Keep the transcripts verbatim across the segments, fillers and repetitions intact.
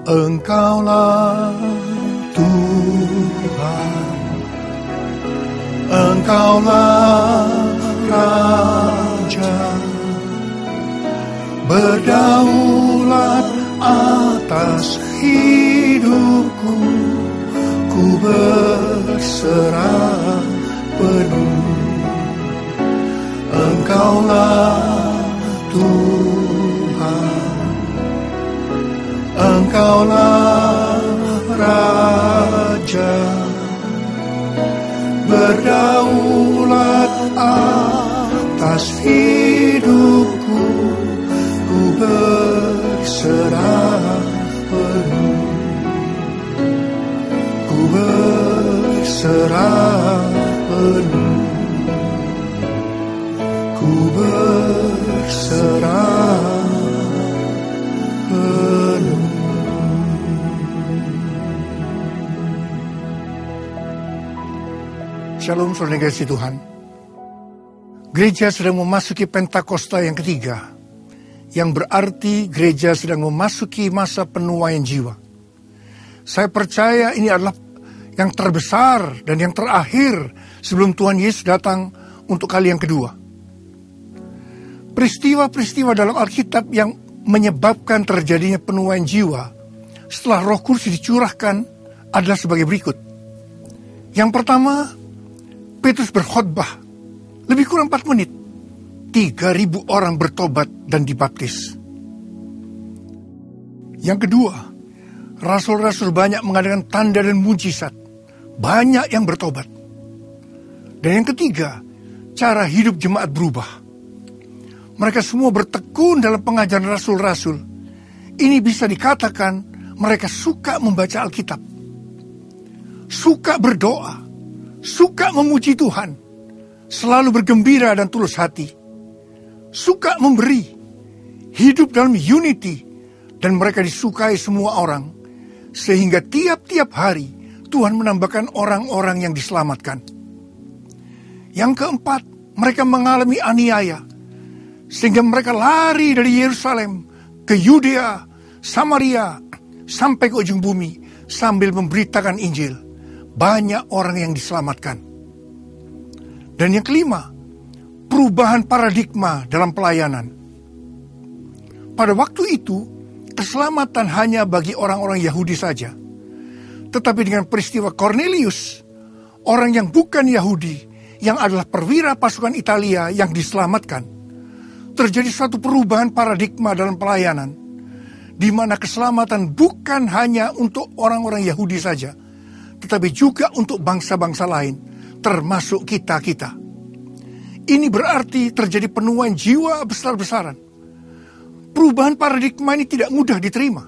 Engkaulah Tuhan, Engkaulah Raja, berdaulat atas hidupku, ku berserah penuh. Engkaulah Tuhan, Engkaulah Raja, berdaulat atas hidupku, ku berserah penuh, ku berserah penuh, ku berserah penuh. Shalom saudara kasih Tuhan. Gereja sedang memasuki Pentakosta yang ketiga, yang berarti gereja sedang memasuki masa penuaian jiwa. Saya percaya ini adalah yang terbesar dan yang terakhir sebelum Tuhan Yesus datang untuk kali yang kedua. Peristiwa-peristiwa dalam Alkitab yang menyebabkan terjadinya penuaian jiwa setelah Roh Kudus dicurahkan adalah sebagai berikut. Yang pertama, Petrus berkhotbah lebih kurang empat menit. tiga ribu orang bertobat dan dibaptis. Yang kedua, rasul-rasul banyak mengadakan tanda dan mujizat. Banyak yang bertobat. Dan yang ketiga, cara hidup jemaat berubah. Mereka semua bertekun dalam pengajaran rasul-rasul. Ini bisa dikatakan mereka suka membaca Alkitab, suka berdoa, suka memuji Tuhan, selalu bergembira dan tulus hati, suka memberi, hidup dalam unity, dan mereka disukai semua orang, sehingga tiap-tiap hari Tuhan menambahkan orang-orang yang diselamatkan. Yang keempat, mereka mengalami aniaya, sehingga mereka lari dari Yerusalem ke Yudea, Samaria, sampai ke ujung bumi, sambil memberitakan Injil. Banyak orang yang diselamatkan. Dan yang kelima, perubahan paradigma dalam pelayanan. Pada waktu itu, keselamatan hanya bagi orang-orang Yahudi saja. Tetapi dengan peristiwa Cornelius, orang yang bukan Yahudi, yang adalah perwira pasukan Italia yang diselamatkan, terjadi suatu perubahan paradigma dalam pelayanan, di mana keselamatan bukan hanya untuk orang-orang Yahudi saja, tetapi juga untuk bangsa-bangsa lain, termasuk kita-kita. Ini berarti terjadi penuaian jiwa besar-besaran. Perubahan paradigma ini tidak mudah diterima.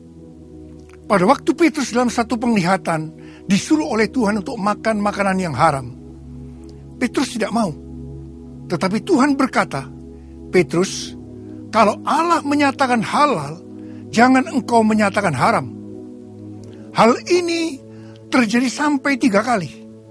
Pada waktu Petrus dalam satu penglihatan disuruh oleh Tuhan untuk makan makanan yang haram, Petrus tidak mau. Tetapi Tuhan berkata, Petrus, kalau Allah menyatakan halal, jangan engkau menyatakan haram. Hal ini terjadi sampai tiga kali.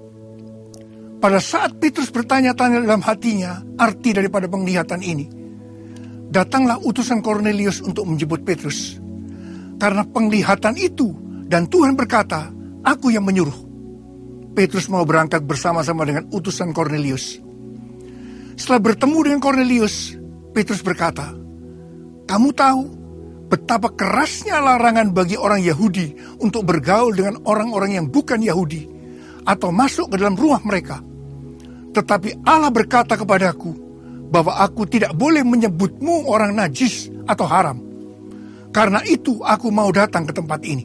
Pada saat Petrus bertanya-tanya dalam hatinya arti daripada penglihatan ini, datanglah utusan Cornelius untuk menjemput Petrus. Karena penglihatan itu, dan Tuhan berkata, aku yang menyuruh. Petrus mau berangkat bersama-sama dengan utusan Cornelius. Setelah bertemu dengan Cornelius, Petrus berkata, kamu tahu betapa kerasnya larangan bagi orang Yahudi untuk bergaul dengan orang-orang yang bukan Yahudi atau masuk ke dalam rumah mereka. Tetapi Allah berkata kepadaku bahwa aku tidak boleh menyebutmu orang najis atau haram. Karena itu aku mau datang ke tempat ini.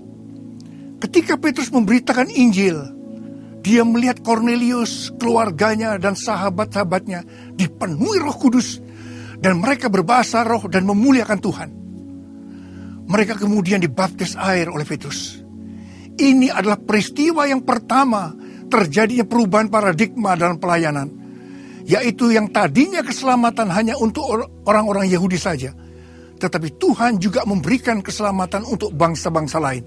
Ketika Petrus memberitakan Injil, dia melihat Cornelius, keluarganya dan sahabat-sahabatnya dipenuhi Roh Kudus, dan mereka berbahasa roh dan memuliakan Tuhan. Mereka kemudian dibaptis air oleh Petrus. Ini adalah peristiwa yang pertama terjadinya perubahan paradigma dalam pelayanan, yaitu yang tadinya keselamatan hanya untuk orang-orang Yahudi saja, tetapi Tuhan juga memberikan keselamatan untuk bangsa-bangsa lain.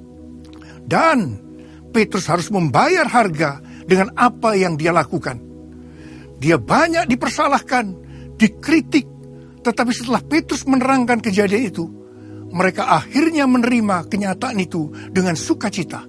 Dan Petrus harus membayar harga dengan apa yang dia lakukan. Dia banyak dipersalahkan, dikritik, tetapi setelah Petrus menerangkan kejadian itu, mereka akhirnya menerima kenyataan itu dengan sukacita.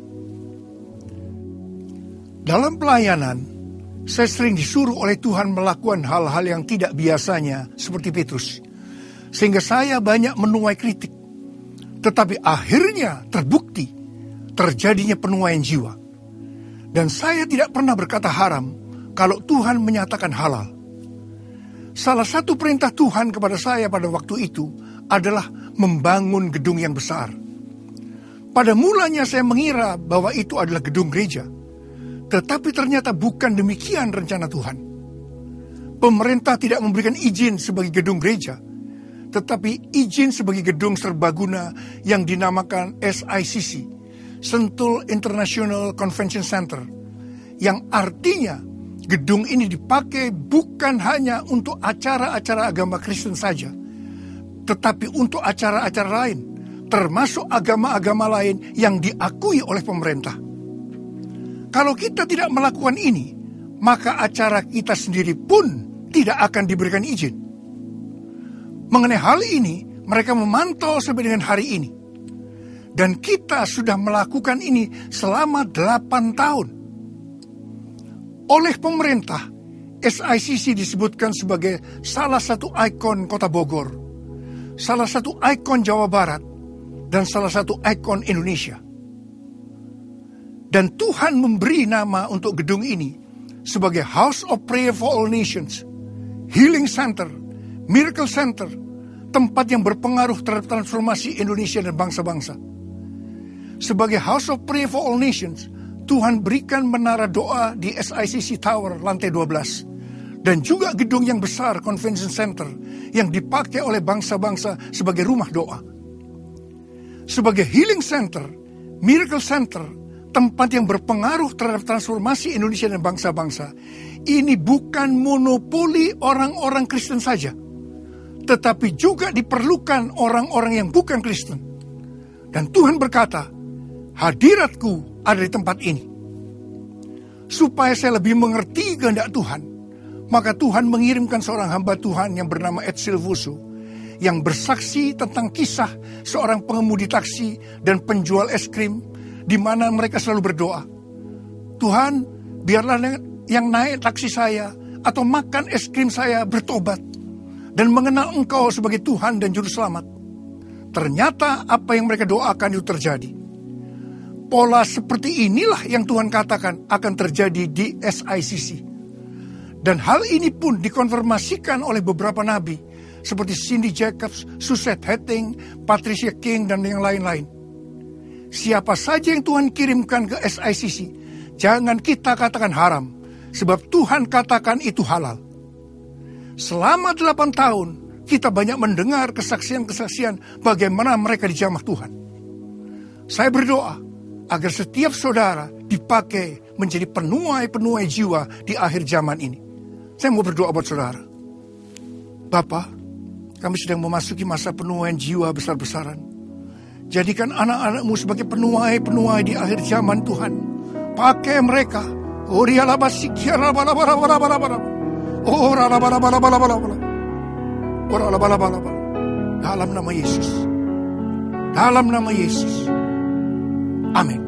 Dalam pelayanan, saya sering disuruh oleh Tuhan melakukan hal-hal yang tidak biasanya seperti Petrus. Sehingga saya banyak menuai kritik. Tetapi akhirnya terbukti terjadinya penuaian jiwa. Dan saya tidak pernah berkata haram kalau Tuhan menyatakan halal. Salah satu perintah Tuhan kepada saya pada waktu itu adalah membangun gedung yang besar. Pada mulanya saya mengira bahwa itu adalah gedung gereja. Tetapi ternyata bukan demikian rencana Tuhan. Pemerintah tidak memberikan izin sebagai gedung gereja, tetapi izin sebagai gedung serbaguna yang dinamakan S I C C, Sentul International Convention Center, yang artinya gedung ini dipakai bukan hanya untuk acara-acara agama Kristen saja, tetapi untuk acara-acara lain, termasuk agama-agama lain yang diakui oleh pemerintah. Kalau kita tidak melakukan ini, maka acara kita sendiri pun tidak akan diberikan izin. Mengenai hal ini, mereka memantau sampai dengan hari ini. Dan kita sudah melakukan ini selama delapan tahun. Oleh pemerintah, S I C C disebutkan sebagai salah satu ikon kota Bogor, salah satu ikon Jawa Barat, dan salah satu ikon Indonesia. Dan Tuhan memberi nama untuk gedung ini sebagai House of Prayer for All Nations, Healing Center, Miracle Center, tempat yang berpengaruh terhadap transformasi Indonesia dan bangsa-bangsa. Sebagai House of Prayer for All Nations, Tuhan berikan menara doa di S I C C Tower lantai dua belas. Dan juga gedung yang besar Convention Center yang dipakai oleh bangsa-bangsa sebagai rumah doa. Sebagai Healing Center, Miracle Center, tempat yang berpengaruh terhadap transformasi Indonesia dan bangsa-bangsa, ini bukan monopoli orang-orang Kristen saja, tetapi juga diperlukan orang-orang yang bukan Kristen. Dan Tuhan berkata, hadiratku ada di tempat ini. Supaya saya lebih mengerti kehendak Tuhan, maka Tuhan mengirimkan seorang hamba Tuhan yang bernama Ed Silvoso, yang bersaksi tentang kisah seorang pengemudi taksi dan penjual es krim, di mana mereka selalu berdoa, Tuhan, biarlah yang naik taksi saya atau makan es krim saya bertobat dan mengenal Engkau sebagai Tuhan dan Juru Selamat. Ternyata apa yang mereka doakan itu terjadi. Pola seperti inilah yang Tuhan katakan akan terjadi di S I C C. Dan hal ini pun dikonfirmasikan oleh beberapa nabi seperti Cindy Jacobs, Suzette Hetting, Patricia King, dan yang lain-lain. Siapa saja yang Tuhan kirimkan ke S I C C, jangan kita katakan haram, sebab Tuhan katakan itu halal. Selama delapan tahun, kita banyak mendengar kesaksian-kesaksian bagaimana mereka dijamah Tuhan. Saya berdoa agar setiap saudara dipakai menjadi penuai-penuai jiwa di akhir zaman ini. Saya mau berdoa buat saudara. Bapa, kami sedang memasuki masa penuaian jiwa besar-besaran. Jadikan anak-anakmu sebagai penuai-penuai di akhir zaman Tuhan. Pakai mereka. Oh, dalam nama Yesus. Dalam nama Yesus. Amin.